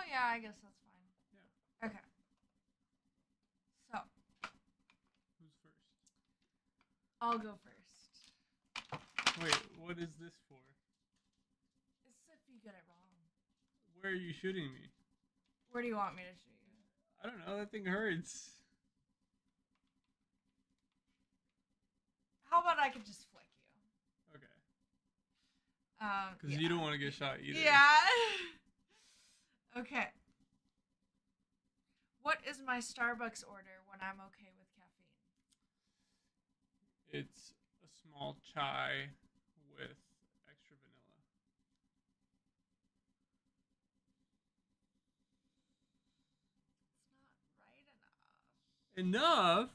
yeah, I guess that's fine. Yeah. Okay. So, Who's first? I'll go first. Wait, what is this for? It's if you get it wrong. Where are you shooting me? Where do you want me to shoot you? I don't know. That thing hurts. How about I could just flick you? Okay. Because Yeah. you don't want to get shot either. Yeah. Okay. What is my Starbucks order when I'm okay with caffeine? It's a small chai with extra vanilla. It's not right enough. Enough?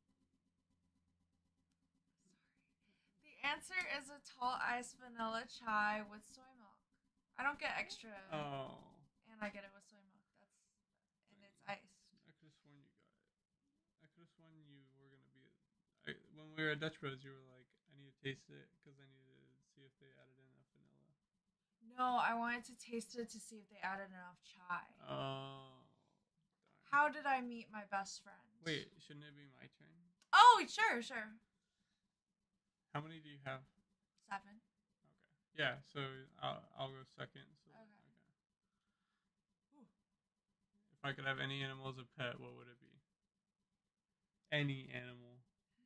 Sorry. The answer is a tall iced vanilla chai with soy milk. I don't get extra, Oh. and I get it with soy milk. And it's iced. I could have sworn you got it. I could have sworn you were going to be... when we were at Dutch Bros, you were like, I need to taste it because I need to see if they added enough vanilla. No, I wanted to taste it to see if they added enough chai. Oh. Darn. How did I meet my best friend? Wait, shouldn't it be my turn? Oh, sure. How many do you have? 7. Okay. Yeah, so I'll go second. So, Okay. Ooh. If I could have any animal as a pet, what would it be? Any animal.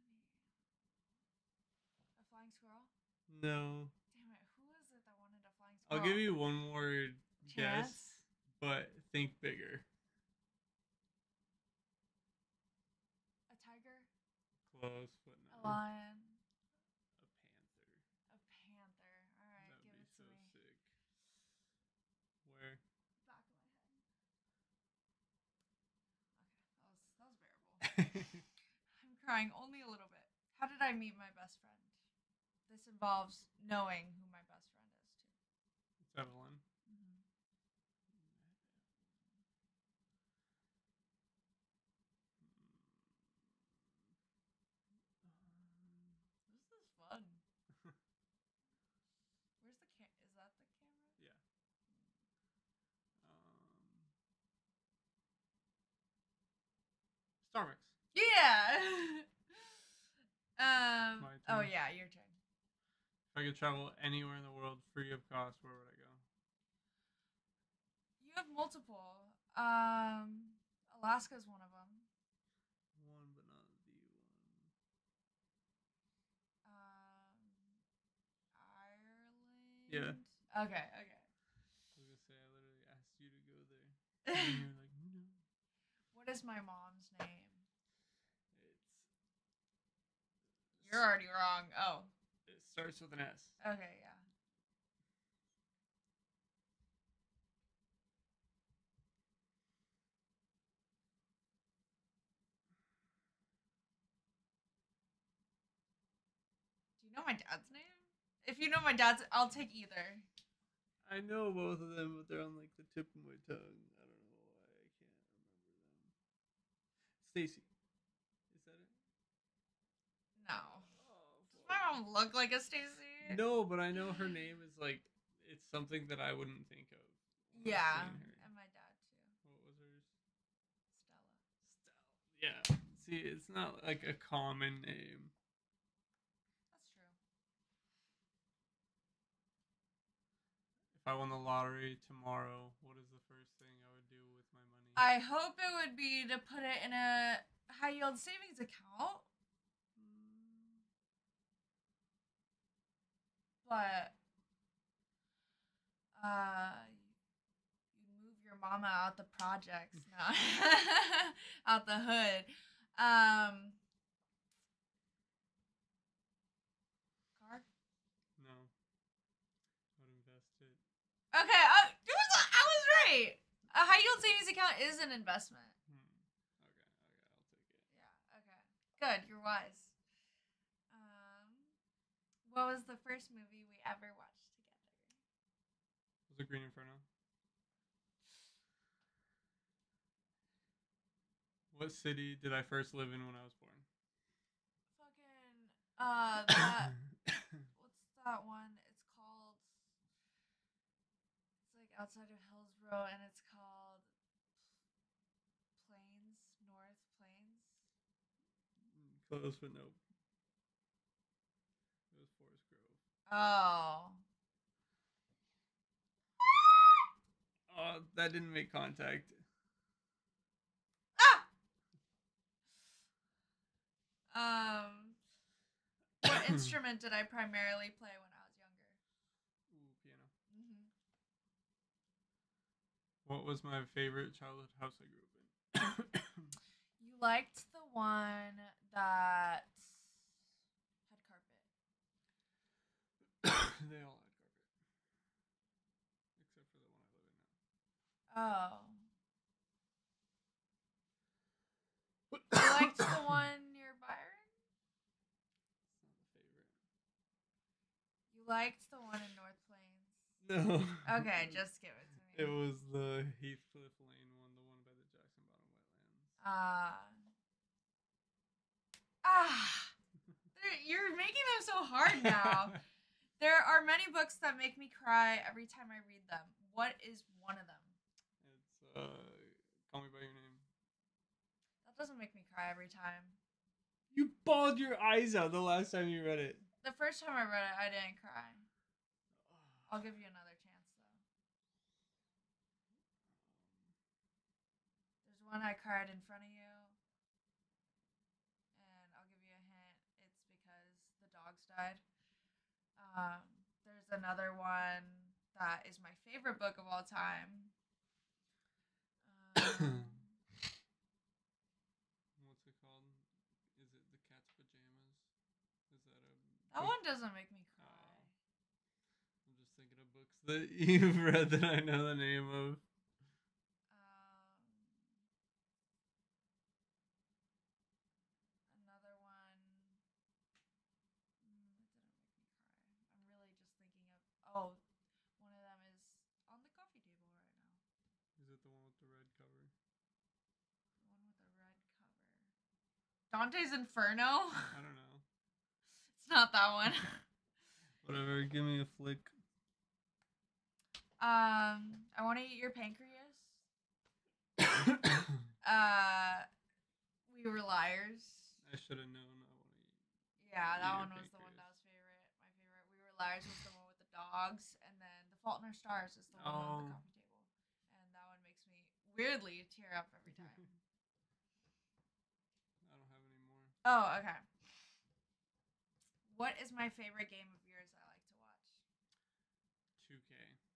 A flying squirrel? No. Damn it, who is it that wanted a flying squirrel? I'll give you one more Chance? guess, but think bigger. A tiger? Close, but A no. lion? A panther. A panther. Alright, That give would it be to so me. sick. Where? Back of my head. Okay, that was bearable. I'm crying only a little bit. How did I meet my best friend? This involves knowing who my best friend is, too. It's Evelyn. This is fun. Where's the Is that the camera? Yeah. Starbucks. Yeah. My Oh turn. yeah, your turn. If I could travel anywhere in the world free of cost, where would I go? You have multiple. Alaska's one of them. One, but not the one. Ireland. Yeah. Okay. I was gonna say I literally asked you to go there, and you were like, no. What is my mom's name? It's. You're already wrong. Oh. It starts with an S. Okay, yeah. Do you know my dad's name? If you know my dad's, I'll take either. I know both of them, but they're on like the tip of my tongue. I don't know why I can't remember them. Stacy. Is that it? No. Oh, Does my mom look like a Stacy? no, but I know her name is like it's something that I wouldn't think of. when Yeah, I've seen her. and my dad too. What was hers? Stella. Stella. Yeah. See, it's not like a common name. That's true. If I won the lottery tomorrow, what is the first thing I would do with my money? I hope it would be to put it in a high yield savings account. But you move your mama out the projects now. Out the hood. Car? No. I would invest it. Okay, I was right. A high yield savings account is an investment. Okay, I'll take it. Yeah, okay. Good, you're wise. What was the first movie we ever watched together? Was it Green Inferno? What city did I first live in when I was born? Fucking, that, what's that one? It's called, it's like outside of Hillsborough, and it's called, Close, but nope. It was Forest Grove. Oh. Oh, that didn't make contact. What instrument did I primarily play when I was younger? Ooh, piano. Mm-hmm. What was my favorite childhood house I grew up in? You liked the one that had carpet. They all had carpet, except for the one I live in now. Oh. You liked the one near Byron? It's not a favorite. You liked the one in North Plains? No. Okay, just give it to me. It was the Heathcliff Lane one, the one by the Jackson Bottom wetlands. You're making them so hard now. There are many books that make me cry every time I read them. What is one of them? It's Call Me by Your Name. That doesn't make me cry every time. You bawled your eyes out the last time you read it. The first time I read it, I didn't cry. I'll give you another chance, though. There's one I cried in front of you. And I'll give you a hint. It's because the dogs died. There's another one that is my favorite book of all time. What's it called? Is it The Cat's Pajamas? Is that a That book? one doesn't make me cry. I'm just thinking of books that you've read that I know the name of. Another one. It didn't make me cry. I'm really just thinking of. Oh, one of them is on the coffee table right now. Is it the one with the red cover? The one with the red cover. Dante's Inferno? I don't know. It's not that one. Whatever, give me a flick. I Want to Eat Your Pancreas. We Were Liars. I should have known. I want to eat. Yeah, that Eat Your one was the one Pancreas. that was favorite. My favorite. We Were Liars was the one with the dogs, and then The Fault in Our Stars is the one on the Oh. coffee table, and that one makes me weirdly tear up every time. I don't have any more. Oh, okay. What is my favorite game of yours I like to watch? 2K.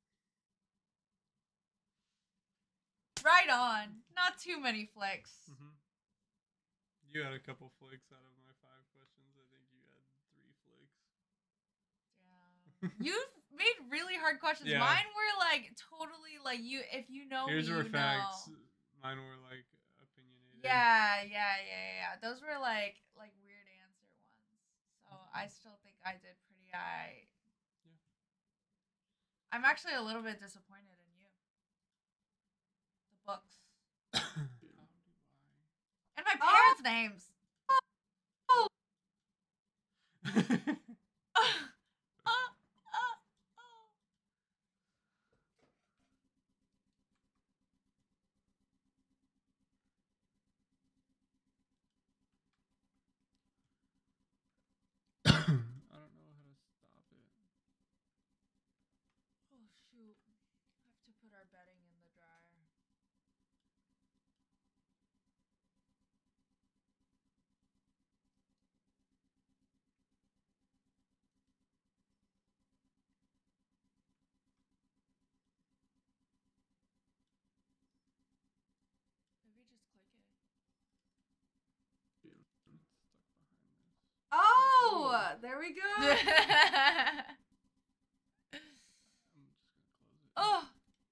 Right on. Not too many flicks. Mm-hmm. You had a couple flicks out of my 5 questions. I think you had 3 flicks. Yeah. You've made really hard questions. Yeah. Mine were like totally like you. If you know Here's me, were you facts. know. Mine were like opinionated. Yeah. Those were like weird answer ones. So I still think I did pretty alright. Yeah. I'm actually a little bit disappointed in you. The books. How do And my parents' names. Oh. I? I don't know how to stop it. Oh shoot. I have to put our bedding in the dryer. Maybe just click it. Being stuck behind this. Oh, there we go. I'm just gonna close it. Oh.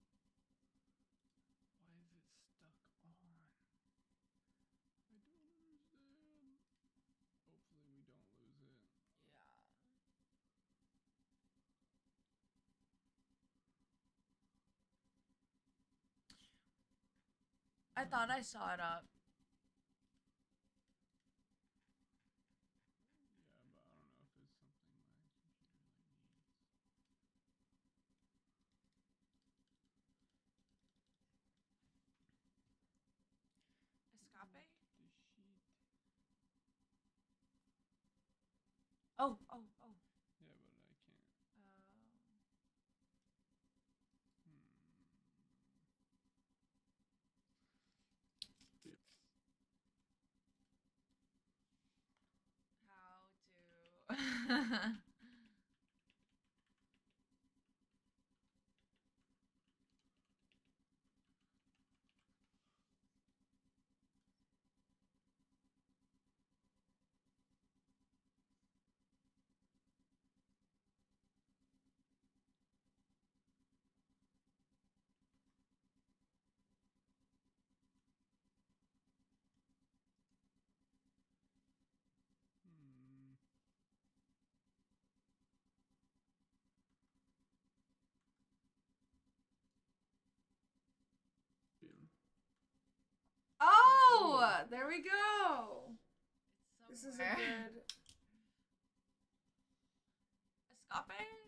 Why is it stuck on? I don't understand. Hopefully we don't lose it. Yeah. I thought I saw it up. Yeah, but I don't know if it's something my computer needs. Escape? The sheet. Oh, oh, oh. Yeah, but I can't. How to. Hmm. Oh, there we go. This is a good. Escape?